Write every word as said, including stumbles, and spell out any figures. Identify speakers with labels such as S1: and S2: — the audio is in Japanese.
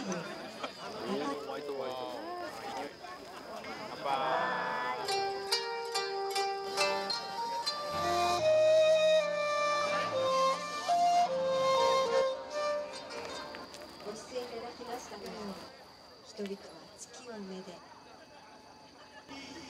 S1: ホワイトホワイト。乾杯。
S2: ご出演いただきましたが、人々は月をめで